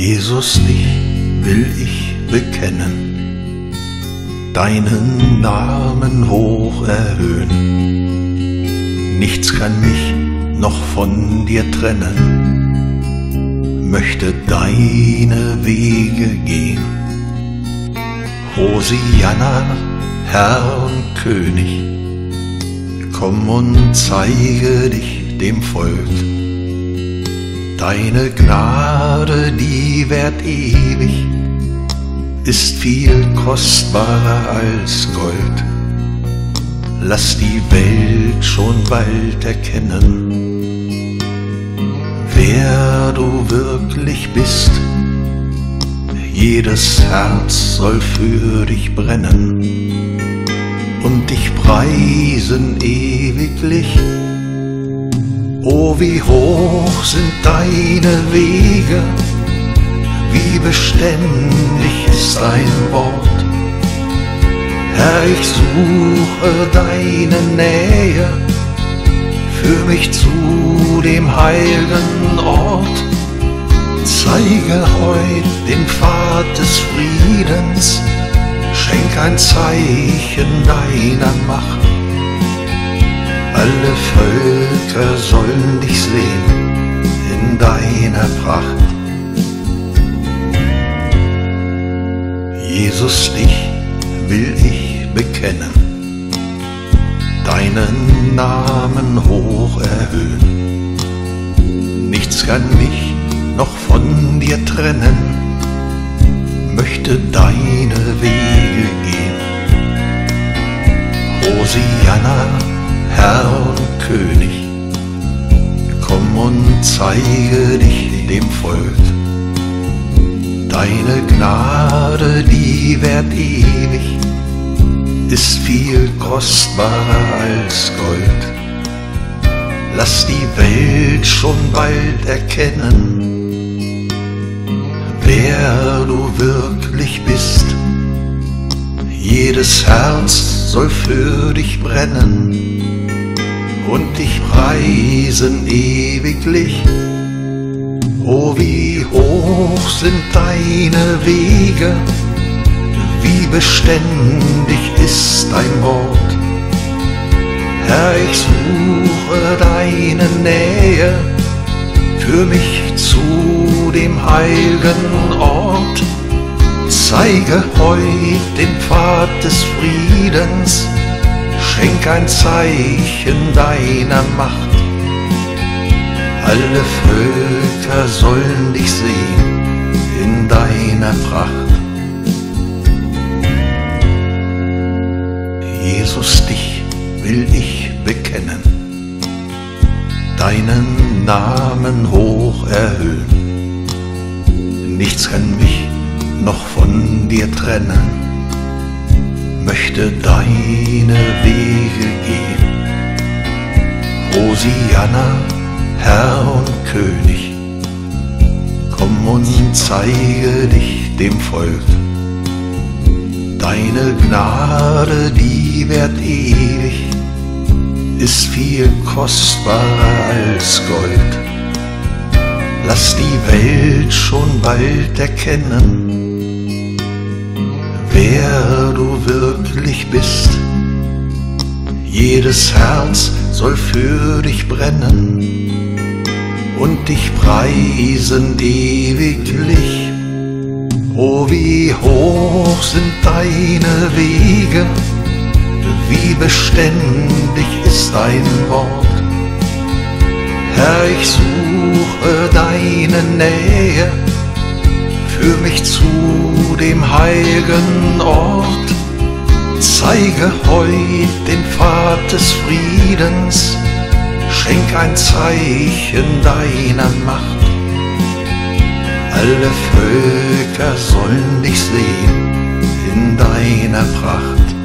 Jesus, dich will ich bekennen, deinen Namen hoch erhöhen. Nichts kann mich noch von dir trennen, möchte deine Wege gehen. Hosianna, Herr und König, komm und zeige dich dem Volk. Deine Gnade, die währt ewig, ist viel kostbarer als Gold. Lass die Welt schon bald erkennen, wer du wirklich bist. Jedes Herz soll für dich brennen und dich preisen ewiglich. Oh, wie hoch sind deine Wege, wie beständig ist dein Wort. Herr, ich suche deine Nähe, führ mich zu dem heiligen Ort. Zeige heut den Pfad des Friedens, schenk ein Zeichen deiner Macht. Alle Völker sollen dich sehen in deiner Pracht. Jesus, dich will ich bekennen, deinen Namen hoch erhöhen. Nichts kann mich noch von dir trennen, möchte deine Wege gehen. Hosianna, Herr und König, komm und zeige dich dem Volk. Deine Gnade, die währt ewig, ist viel kostbarer als Gold. Lass die Welt schon bald erkennen, wer du wirklich bist. Jedes Herz soll für dich brennen und dich preisen ewiglich. Oh, wie hoch sind deine Wege, wie beständig ist dein Wort. Herr, ich suche deine Nähe, führ mich zu dem heiligen Ort. Zeige heut den Pfad des Friedens, schenk ein Zeichen deiner Macht. Alle Völker sollen dich sehen in deiner Pracht. Jesus, dich will ich bekennen, deinen Namen hoch erhöhen. Nichts kann mich noch von dir trennen, möchte deine Wege gehen. Hosianna, Herr und König, komm und zeige dich dem Volk. Deine Gnade, die währt ewig, ist viel kostbarer als Gold. Lass die Welt schon bald erkennen, wer du wirklich bist. Jedes Herz soll für dich brennen und dich preisen ewiglich. Oh, wie hoch sind deine Wege, wie beständig ist dein Wort. Herr, ich suche deine Nähe, führ mich zu dem heiligen Ort. Zeige heut den Pfad des Friedens, schenk ein Zeichen deiner Macht. Alle Völker sollen dich sehen in deiner Pracht.